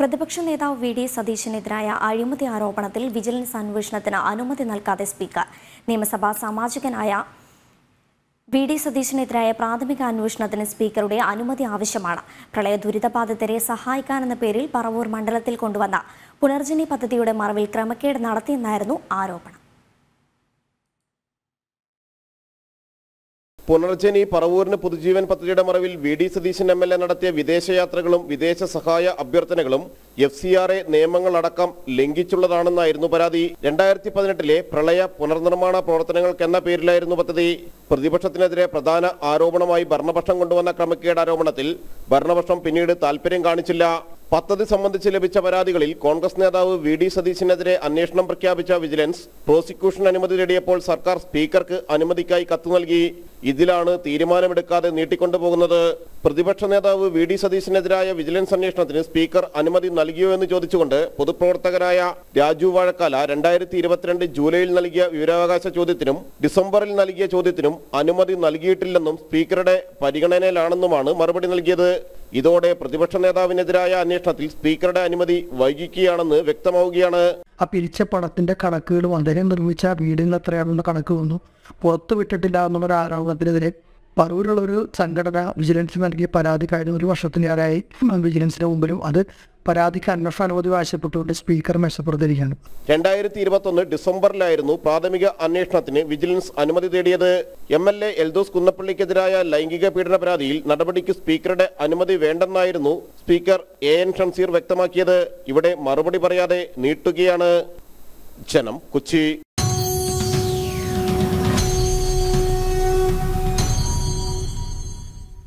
പ്രതിപക്ഷ നേതാവ് വി.ഡി. സതീശനെതിരായ അഴിമതി ആരോപണത്തിൽ വിജിലൻസ് അന്വേഷണത്തിന് അനുമതി നൽകാതെ സ്പീക്കർ. നിയമസഭാ സാമാജികനായ വി.ഡി. സതീശനെതിരായ പ്രാഥമിക അന്വേഷണത്തിന് സ്പീക്കറുടെ അനുമതി ആവശ്യമാണ്. പ്രളയ ദുരിതബാധിതരെ സഹായിക്കാനെന്ന പേരിൽ പറവൂർ മണ്ഡലത്തിൽ കൊണ്ടുവന്ന പുനർജനി പദ്ധതിയുടെ മറവിൽ ക്രമക്കേട് നടത്തിയെന്നായിരുന്നു ആരോപണം. പുനർജനി പറവൂരിന് പുതുജീവൻ പദ്ധതിയുടെ മറവിൽ വി.ഡി. സതീശൻ എം.എൽ.എ. നടത്തിയ വിദേശയാത്രകളും വിദേശ സഹായ അഭ്യർത്ഥനകളും FCRA നിയമങ്ങളടക്കം ലംഘിച്ചുള്ളതാണെന്നായിരുന്നു പരാതി. 2018 പ്രളയ പുനർനിർമ്മാണ പ്രവർത്തനങ്ങൾക്കെന്ന പേരിലായിരുന്നു പദ്ധതി. പ്രതിപക്ഷത്തിനെതിരെ പ്രധാന ആരോപണമായി ഭരണപക്ഷം കൊണ്ടുവന്ന ക്രമക്കേട് ആരോപണത്തിൽ ഭരണപക്ഷം പിന്നീട് താൽപര്യം കാണിച്ചില്ല. പദ്ധതി സംബന്ധിച്ച് ലഭിച്ച പരാതികളിൽ കോൺഗ്രസ് നേതാവ് വി.ഡി. സതീശനെതിരെ അന്വേഷണം പ്രഖ്യാപിച്ച വിജിലൻസ് പ്രോസിക്യൂഷൻ അനുമതി തേടിയപ്പോൾ സർക്കാർ സ്പീക്കർക്ക് അനുമതിക്കായി കത്ത് നൽകി. ഇതിലാണ് തീരുമാനമെടുക്കാതെ നീട്ടിക്കൊണ്ടുപോകുന്നത്. പ്രതിപക്ഷ നേതാവ് വി.ഡി. സതീശനെതിരായ വിജിലൻസ് അന്വേഷണത്തിന് സ്പീക്കർ അനുമതി നൽകിയോ എന്ന് ചോദിച്ചുകൊണ്ട് പൊതുപ്രവർത്തകനായ രാജു വാഴക്കാല 2022 ജൂലൈയിൽ നൽകിയ വിവരാവകാശ ചോദ്യത്തിനും ഡിസംബറിൽ നൽകിയ ചോദ്യത്തിനും അനുമതി നൽകിയിട്ടില്ലെന്നും സ്പീക്കറുടെ പരിഗണനയിലാണെന്നുമാണ് മറുപടി നൽകിയത്. ഇതോടെ പ്രതിപക്ഷ നേതാവിനെതിരായ അന്വേഷണത്തിൽ സ്പീക്കറുടെ അനുമതി വൈകിക്കുകയാണെന്ന് വ്യക്തമാവുകയാണ്. ആ പിരിച്ച പണത്തിന്റെ കണക്കുകളും അദ്ദേഹം നിർമ്മിച്ച വീടിന് എത്രയാണെന്ന കണക്ക് വന്നു പുറത്തു വിട്ടിട്ടില്ല എന്നുള്ളൊരു ആരോപണത്തിനെതിരെ പറവൂരുള്ള ഒരു സംഘടന വിജിലൻസ് നൽകിയ പരാതി കഴിഞ്ഞ ഒരു വർഷത്തിലേറെയായി വിജിലൻസിന് മുമ്പിലും അത് പരാതിക്ക് അന്വേഷണ അനുമതി ആവശ്യപ്പെട്ടുകൊണ്ട് സ്പീക്കർ മെച്ചപ്പെടുത്തിയിരിക്കുകയാണ്. 2021 ഡിസംബറിലായിരുന്നു പ്രാഥമിക അന്വേഷണത്തിന് വിജിലൻസ് അനുമതി തേടിയത്. MLA എൽദോസ് കുന്നപ്പള്ളിക്കെതിരായ ലൈംഗിക പീഡന പരാതിയിൽ നടപടിക്ക് സ്പീക്കറുടെ അനുമതി വേണ്ടെന്നായിരുന്നു സ്പീക്കർ AN ഷംസീർ വ്യക്തമാക്കിയത്. ഇവിടെ മറുപടി പറയാതെ നീട്ടുകയാണ്. ജനം, കൊച്ചി.